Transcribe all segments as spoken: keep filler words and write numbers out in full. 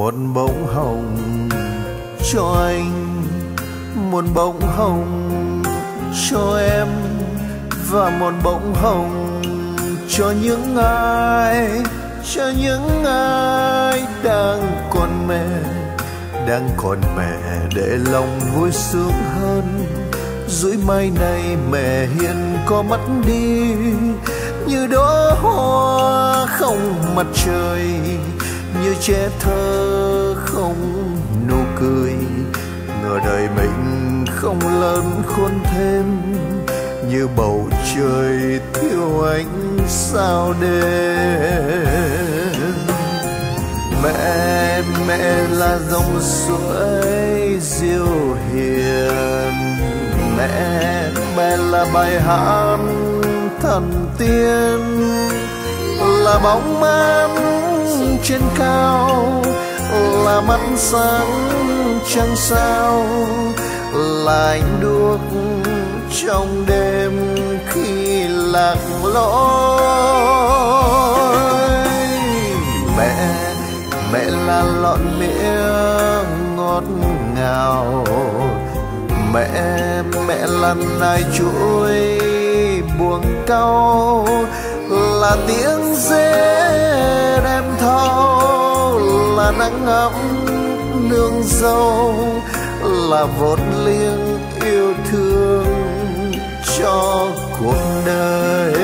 một bông hồng cho anh, một bông hồng cho em, và một bông hồng cho những ai, cho những ai đang còn mẹ, đang còn mẹ để lòng vui sướng hơn. Dưới mây này mẹ hiền có mất đi, như đóa hoa không mặt trời, như trẻ thơ không nụ cười. Ngờ đời mình không lớn khôn thêm, như bầu trời thiếu ánh sao đêm. Mẹ, mẹ là dòng suối diệu hiền, mẹ, mẹ là bài hát thần tiên, là bóng ám trên cao, là mắt sáng trăng sao, là ánh đuốc trong đêm khi lạc lối. Mẹ, mẹ là lọn miệng ngọt ngào, mẹ, mẹ là nai chuối buông cau, là tiếng dế đem thâu, là nắng ấm nương dâu, là vốn liêng yêu thương cho cuộc đời.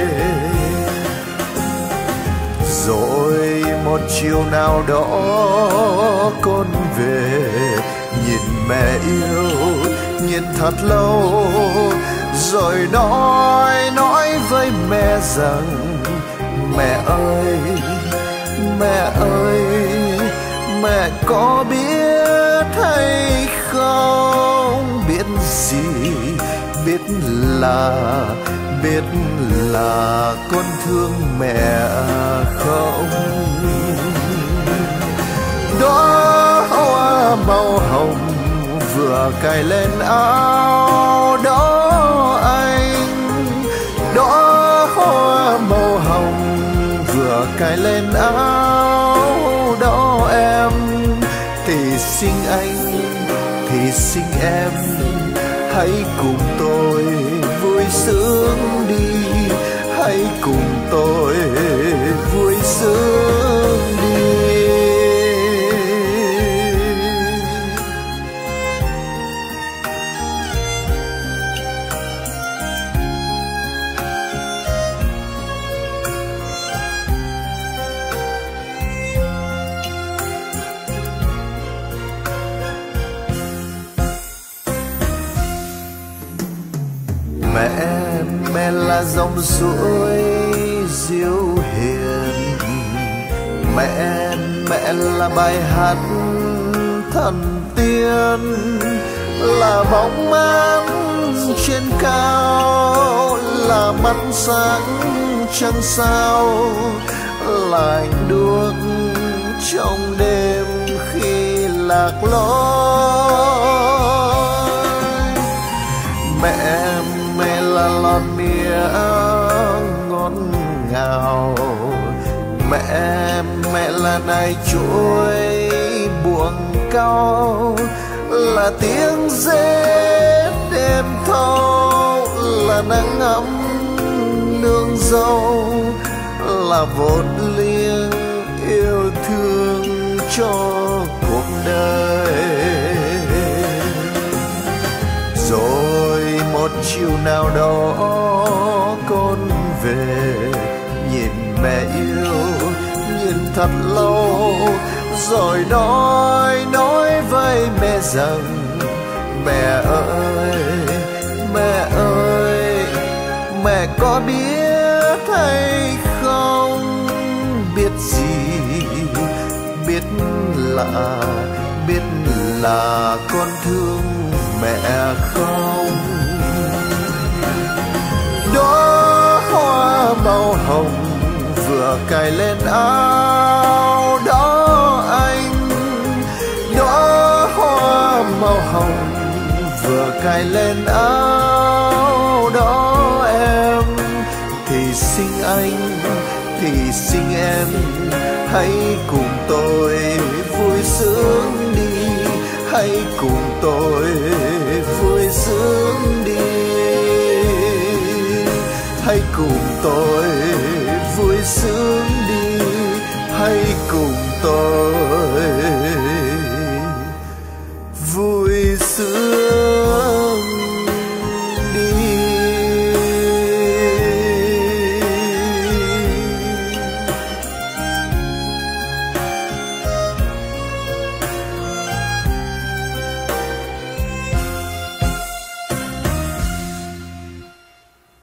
Rồi một chiều nào đó con về, nhìn mẹ yêu, nhìn thật lâu, rồi nói nói với mẹ rằng mẹ ơi, mẹ ơi, mẹ có biết hay không, biết gì, biết là, biết là con thương mẹ không. Đó hoa màu hồng vừa cài lên áo đó anh, đó hoa màu hồng vừa cài lên áo đó em. Thì xin anh, thì xin em, hãy cùng tôi vui sướng đi, hãy cùng tôi vui sướng đi. Mẹ, mẹ là dòng suối diệu hiền, mẹ, mẹ là bài hát thần tiên, là bóng ám trên cao, là mắt sáng trăng sao, là ánh đuốc trong đêm khi lạc lối. Mẹ, mẹ là lon miệng ngọt ngào, mẹ, mẹ là nai chuối buông cau, là tiếng dế đêm thâu, là nắng ấm nương dâu, là vốn liêng yêu thương cho cuộc đời. Rồi một chiều nào đó con về, nhìn mẹ yêu, nhìn thật lâu, rồi nói nói với mẹ rằng mẹ ơi, mẹ ơi, mẹ có biết hay không, biết gì, biết là, biết là con thương mẹ không. Đó hoa màu hồng vừa cài lên áo đó anh, đó hoa màu hồng vừa cài lên áo đó em. Thì xin anh, thì xin em, hãy cùng tôi vui sướng đi, hãy cùng tôi vui sướng đi, hãy cùng tôi vui sướng đi, hãy cùng tôi